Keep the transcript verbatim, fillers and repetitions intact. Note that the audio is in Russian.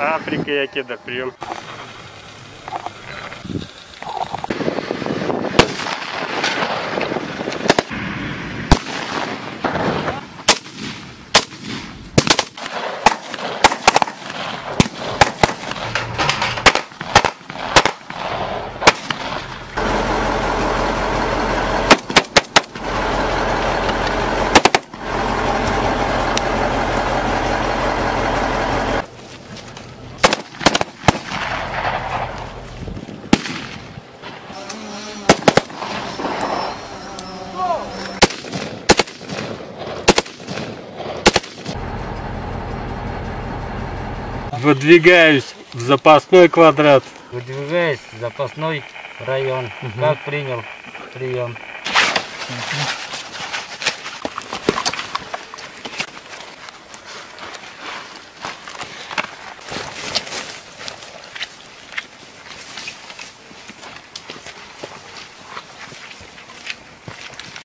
Африка, я кеда, прием. Выдвигаюсь в запасной квадрат. Выдвигаюсь в запасной район. Угу. Как принял прием. Угу.